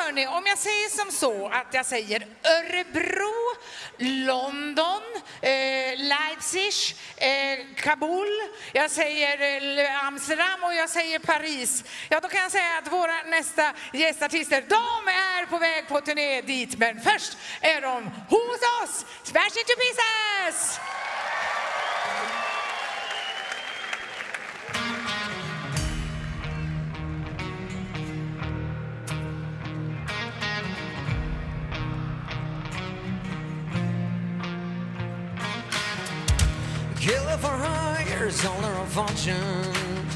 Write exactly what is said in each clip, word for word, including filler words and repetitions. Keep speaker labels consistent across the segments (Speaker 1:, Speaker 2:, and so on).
Speaker 1: hörni, om jag säger som så att jag säger Örebro, London, eh, Leipzig, eh, Kabul, jag säger eh, Amsterdam och jag säger Paris. Ja, då kan jag säga att våra nästa gästartister, de är på väg på turné dit. Men först är de hos oss. Smash into pieces!
Speaker 2: Killer for hire, solar of fortune.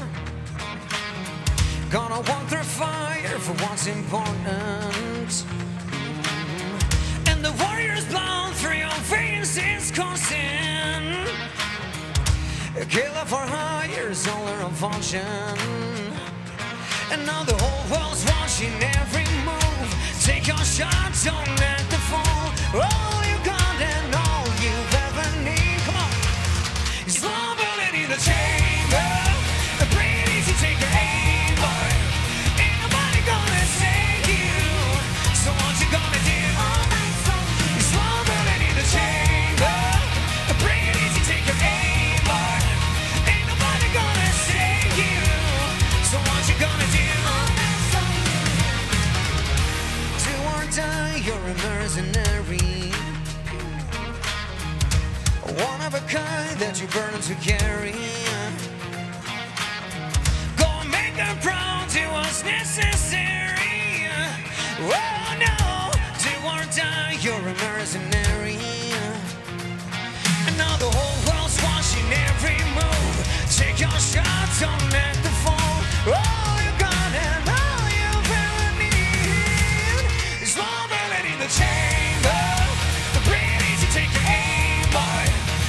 Speaker 2: Gonna walk through fire for what's important. And the warrior's blood through your veins is coursing. Killer for hire, solar of fortune. And now the whole world's watching every move. Take your shot, don't let the fall. All you got and all you've ever need. Come on. It's bubbling in the chamber. Breathe easy, take your aim, boy. Ain't nobody gonna save you. So what you gonna do? It's bubbling in the chamber. Breathe easy, take your aim, boy. Ain't nobody gonna save you. So what you gonna do? Do or die, you're a mercenary. One of a kind that you burn to carry. Go and make her proud, do what's necessary. Oh no, do or die, you're a mercenary. And now the whole world's watching every move. Take your shot, don't let the fall. All you got and all you've ever need is bubbling in the chamber. Breathe easy, take your aim, boy.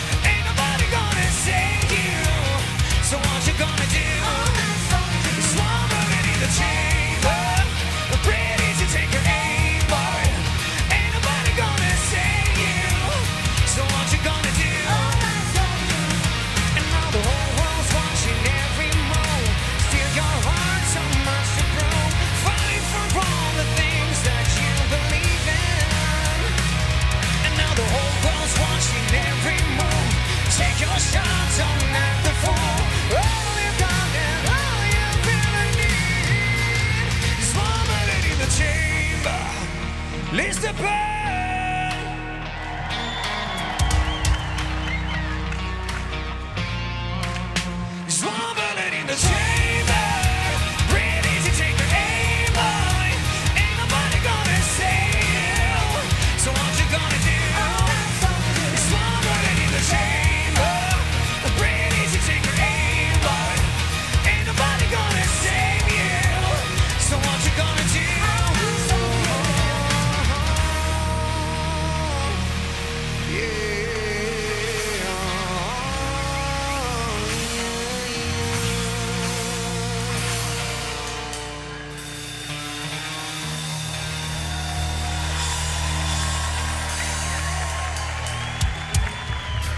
Speaker 2: So what you gonna do? It's bubbling in the chamber. Breathe easy, take your aim, boy. Ain't nobody gonna save you. So what you gonna do? And now the whole world's watching every move. Steal your heart, so much to prove. Fight for all the things that you believe in. And now the whole world's watching every move. Take your shot, don't let the fall. All you got and all you've ever need is bubbling in the chamber. Listen,